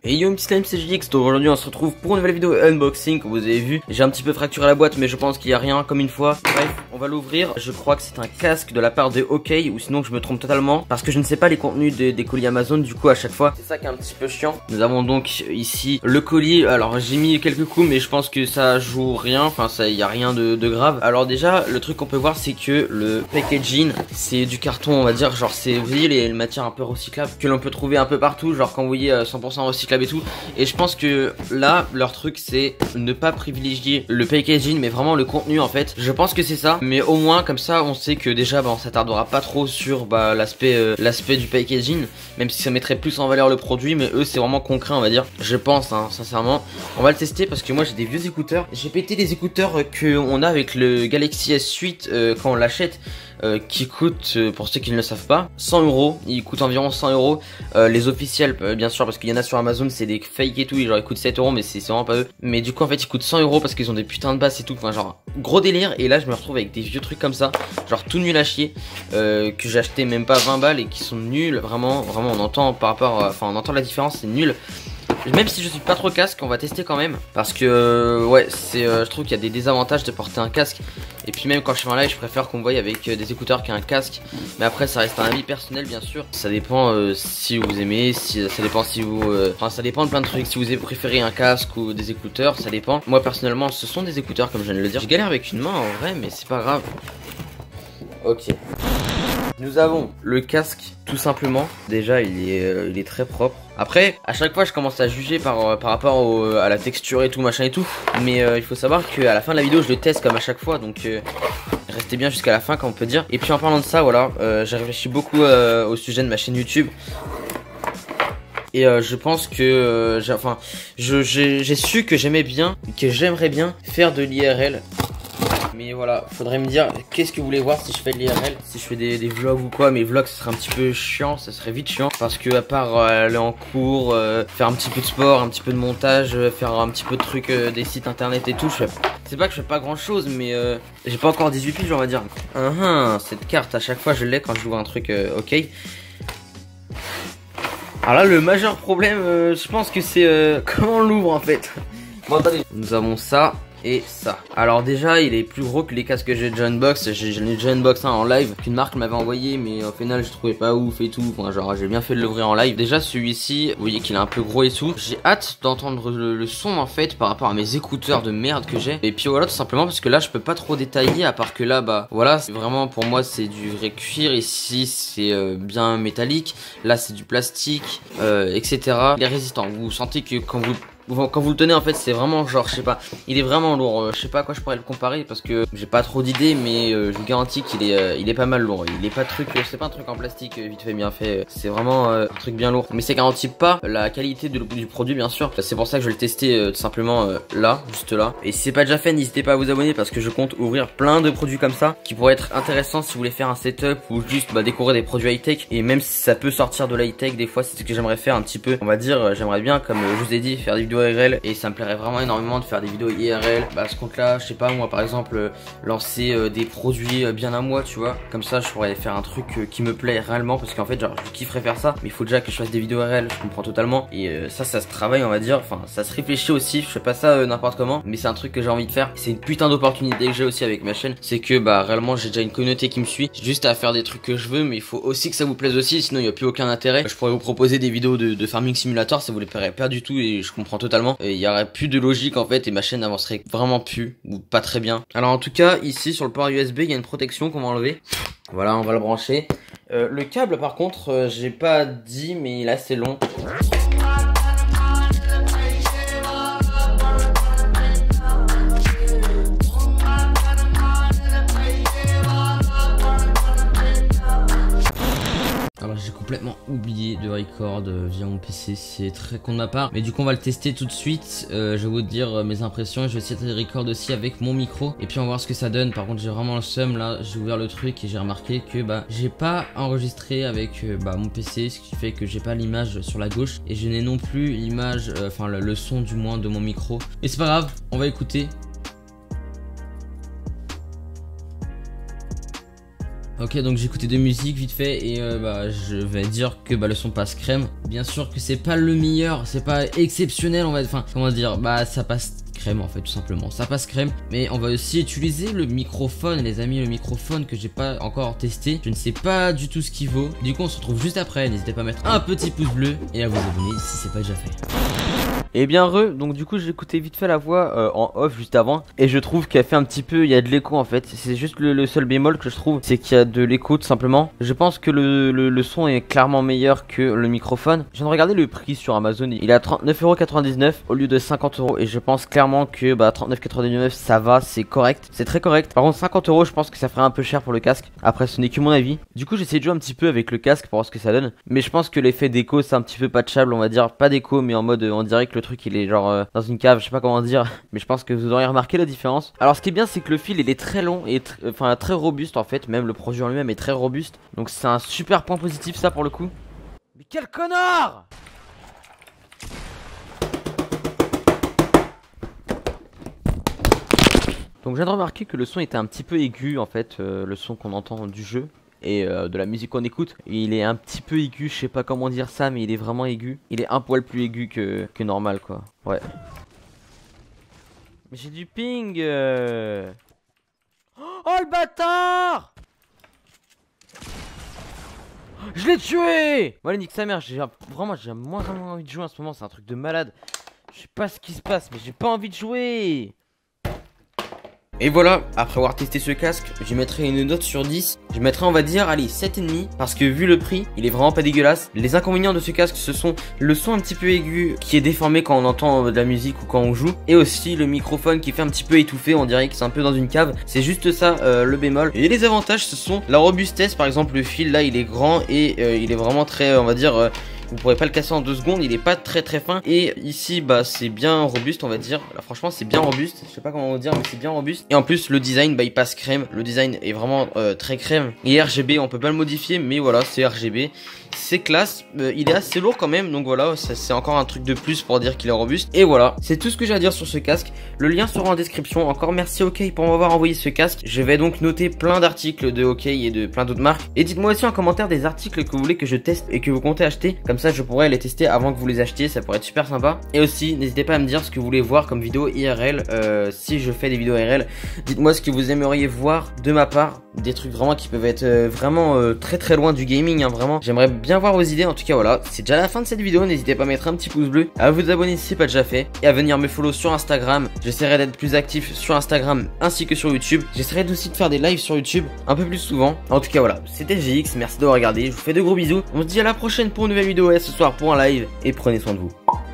Et yo petit slime, c'est JX, donc aujourd'hui on se retrouve pour une nouvelle vidéo unboxing. Comme vous avez vu, j'ai un petit peu fracturé la boîte mais je pense qu'il n'y a rien comme une fois. Bref, on va l'ouvrir. Je crois que c'est un casque de la part de OK, ou sinon je me trompe totalement parce que je ne sais pas les contenus des colis Amazon. Du coup à chaque fois c'est ça qui est un petit peu chiant. Nous avons donc ici le colis. Alors j'ai mis quelques coups mais je pense que ça joue rien. Enfin ça, il n'y a rien de grave. Alors déjà le truc qu'on peut voir c'est que le packaging c'est du carton, on va dire, genre c'est, vous voyez les matières un peu recyclables que l'on peut trouver un peu partout, genre quand vous voyez 100% recyclable et tout. Et je pense que là leur truc c'est ne pas privilégier le packaging mais vraiment le contenu en fait. Je pense que c'est ça, mais au moins comme ça on sait que déjà on s'attardera pas trop sur l'aspect du packaging, même si ça mettrait plus en valeur le produit, mais eux c'est vraiment concret on va dire, je pense hein, sincèrement. On va le tester parce que moi j'ai des vieux écouteurs, j'ai pété des écouteurs que on a avec le Galaxy S8 quand on l'achète. Qui coûte, pour ceux qui ne le savent pas, 100 €. Il coûte environ 100 €. Les officiels, bien sûr, parce qu'il y en a sur Amazon, c'est des fake et tout. Genre, ils coûtent 7 €, mais c'est vraiment pas eux. Mais du coup, en fait, ils coûtent 100 € parce qu'ils ont des putains de basses et tout. Enfin, genre, gros délire. Et là, je me retrouve avec des vieux trucs comme ça, genre tout nul à chier, que j'ai acheté même pas 20 balles et qui sont nuls. Vraiment, vraiment, on entend par rapport, enfin, on entend la différence, c'est nul. Même si je suis pas trop casque, on va tester quand même. Parce que ouais, je trouve qu'il y a des désavantages de porter un casque. Et puis même quand je fais un live, je préfère qu'on me voie avec des écouteurs qu'un casque. Mais après ça reste un avis personnel bien sûr. Ça dépend si vous aimez, ça dépend si vous... Enfin ça dépend de plein de trucs. Si vous préférez un casque ou des écouteurs, ça dépend. Moi personnellement ce sont des écouteurs comme je viens de le dire. Je galère avec une main en vrai mais c'est pas grave. Ok. Nous avons le casque tout simplement. Déjà il est très propre. Après à chaque fois je commence à juger par rapport à la texture et tout machin et tout. Mais il faut savoir qu'à la fin de la vidéo je le teste comme à chaque fois. Donc restez bien jusqu'à la fin comme on peut dire. Et puis en parlant de ça voilà, j'ai réfléchi beaucoup au sujet de ma chaîne YouTube. Et je pense que j'ai su que j'aimerais bien faire de l'IRL. Mais voilà, faudrait me dire qu'est-ce que vous voulez voir si je fais de l'IRL, si je fais des vlogs ou quoi. Mes vlogs ce serait un petit peu chiant, ça serait vite chiant. Parce que à part aller en cours, faire un petit peu de sport, un petit peu de montage, faire un petit peu de trucs, des sites internet et tout, c'est pas que je fais pas grand chose mais j'ai pas encore 18 piges on va dire. Cette carte à chaque fois je l'ai quand je joue un truc OK. Alors là le majeur problème je pense que c'est comment on l'ouvre en fait. Bon attendez, nous avons ça et ça. Alors déjà il est plus gros que les casques que j'ai déjà unbox. J'en ai déjà unbox un en live qu'une marque m'avait envoyé, mais au final je trouvais pas ouf et tout. Enfin, genre j'ai bien fait de l'ouvrir en live. Déjà celui-ci, vous voyez qu'il est un peu gros et tout. J'ai hâte d'entendre le son en fait par rapport à mes écouteurs de merde que j'ai. Et puis voilà, tout simplement parce que là je peux pas trop détailler, à part que là bah voilà, c'est vraiment pour moi c'est du vrai cuir. Ici c'est bien métallique, là c'est du plastique, etc. Il est résistant. Vous sentez que quand vous le tenez en fait c'est vraiment genre je sais pas, il est vraiment lourd. Je sais pas à quoi je pourrais le comparer parce que j'ai pas trop d'idées, mais je vous garantis qu'il est pas mal lourd. Il est pas c'est pas un truc en plastique vite fait bien fait, c'est vraiment un truc bien lourd, mais ça garantit pas la qualité du produit bien sûr. C'est pour ça que je vais le tester tout simplement là, juste là. Et si c'est pas déjà fait, n'hésitez pas à vous abonner parce que je compte ouvrir plein de produits comme ça qui pourraient être intéressants si vous voulez faire un setup ou juste découvrir des produits high tech. Et même si ça peut sortir de l'high tech des fois, c'est ce que j'aimerais faire un petit peu, on va dire. J'aimerais bien, comme je vous ai dit, faire des vidéos IRL, et ça me plairait vraiment énormément de faire des vidéos IRL. À ce compte là je sais pas moi par exemple lancer des produits bien à moi, tu vois, comme ça je pourrais faire un truc qui me plaît réellement, parce qu'en fait genre je kifferais faire ça, mais il faut déjà que je fasse des vidéos IRL, je comprends totalement. Et ça se travaille on va dire, enfin ça se réfléchit aussi, je fais pas ça n'importe comment, mais c'est un truc que j'ai envie de faire. C'est une putain d'opportunité que j'ai aussi avec ma chaîne, c'est que réellement j'ai déjà une communauté qui me suit, j'ai juste à faire des trucs que je veux, mais il faut aussi que ça vous plaise aussi, sinon il n'y a plus aucun intérêt. Je pourrais vous proposer des vidéos de farming simulator, ça vous les plairait pas du tout et je comprends totalement. Il y aurait plus de logique en fait et ma chaîne n'avancerait vraiment plus ou pas très bien. Alors en tout cas ici sur le port USB il y a une protection qu'on va enlever. Voilà, on va le brancher. Le câble par contre j'ai pas dit mais il est assez long. Alors j'ai complètement oublié de record via mon PC, c'est très con de ma part. Mais du coup on va le tester tout de suite, je vais vous dire mes impressions. Je vais essayer de record aussi avec mon micro et puis on va voir ce que ça donne. Par contre j'ai vraiment le seum là, j'ai ouvert le truc et j'ai remarqué que j'ai pas enregistré avec mon PC, ce qui fait que j'ai pas l'image sur la gauche. Et je n'ai non plus l'image, enfin le son du moins de mon micro. Et c'est pas grave, on va écouter. Ok, donc j'ai écouté de musique vite fait et bah je vais dire que bah le son passe crème. Bien sûr que c'est pas le meilleur, c'est pas exceptionnel, on va, enfin comment dire, bah ça passe crème en fait tout simplement, ça passe crème. Mais on va aussi utiliser le microphone les amis, le microphone que j'ai pas encore testé. Je ne sais pas du tout ce qu'il vaut. Du coup on se retrouve juste après, n'hésitez pas à mettre un petit pouce bleu et à vous abonner si c'est pas déjà fait. Et bien donc du coup j'ai écouté vite fait la voix en off juste avant. Et je trouve qu'elle fait un petit peu, il y a de l'écho en fait. C'est juste le seul bémol que je trouve, c'est qu'il y a de l'écho tout simplement. Je pense que le son est clairement meilleur que le microphone. Je viens de regarder le prix sur Amazon, il est à 39,99€ au lieu de 50€. Et je pense clairement que bah 39,99€ ça va, c'est correct, c'est très correct. Par contre 50€ je pense que ça ferait un peu cher pour le casque. Après ce n'est que mon avis. Du coup j'essaie de jouer un petit peu avec le casque pour voir ce que ça donne. Mais je pense que l'effet d'écho c'est un petit peu patchable, on va dire. Pas d'écho mais en mode on dirait que le truc il est genre dans une cave, je sais pas comment dire. Mais je pense que vous aurez remarqué la différence. Alors ce qui est bien c'est que le fil il est très long et enfin très robuste en fait. Même le produit en lui-même est très robuste. Donc c'est un super point positif ça pour le coup. Mais quel connard! Donc je viens de remarquer que le son était un petit peu aigu en fait, le son qu'on entend du jeu et de la musique qu'on écoute. Il est un petit peu aigu, je sais pas comment dire ça, mais il est vraiment aigu. Il est un poil plus aigu que normal quoi, ouais. Mais j'ai du ping Oh le bâtard! Je l'ai tué! Bon allez nique sa mère, vraiment j'ai moins en moins envie de jouer en ce moment, c'est un truc de malade. Je sais pas ce qui se passe mais j'ai pas envie de jouer. Et voilà, après avoir testé ce casque, je mettrai une note sur 10. Je mettrai on va dire, allez, 7,5. Parce que vu le prix, il est vraiment pas dégueulasse. Les inconvénients de ce casque, ce sont le son un petit peu aigu qui est déformé quand on entend de la musique ou quand on joue. Et aussi le microphone qui fait un petit peu étouffé, on dirait que c'est un peu dans une cave. C'est juste ça le bémol. Et les avantages, ce sont la robustesse. Par exemple, le fil là, il est grand et il est vraiment très, on va dire... vous pourrez pas le casser en 2 secondes, il est pas très fin. Et ici bah c'est bien robuste on va dire. Là, franchement c'est bien robuste, je sais pas comment vous dire mais c'est bien robuste. Et en plus le design bah il passe crème. Le design est vraiment très crème. Et RGB on peut pas le modifier mais voilà c'est RGB. C'est classe, il est assez lourd quand même. Donc voilà c'est encore un truc de plus pour dire qu'il est robuste. Et voilà c'est tout ce que j'ai à dire sur ce casque. Le lien sera en description. Encore merci OK pour m'avoir envoyé ce casque. Je vais donc noter plein d'articles de OK et de plein d'autres marques. Et dites moi aussi en commentaire des articles que vous voulez que je teste et que vous comptez acheter. Comme ça je pourrais les tester avant que vous les achetiez, ça pourrait être super sympa. Et aussi n'hésitez pas à me dire ce que vous voulez voir comme vidéo IRL. Si je fais des vidéos IRL, dites-moi ce que vous aimeriez voir de ma part. Des trucs vraiment qui peuvent être vraiment très loin du gaming hein, vraiment. J'aimerais bien voir vos idées. En tout cas voilà, c'est déjà la fin de cette vidéo. N'hésitez pas à mettre un petit pouce bleu, à vous abonner si c'est pas déjà fait et à venir me follow sur Instagram. J'essaierai d'être plus actif sur Instagram ainsi que sur YouTube. J'essaierai aussi de faire des lives sur YouTube un peu plus souvent. En tout cas voilà, c'était GX, merci d'avoir regardé. Je vous fais de gros bisous. On se dit à la prochaine pour une nouvelle vidéo et ce soir pour un live et prenez soin de vous.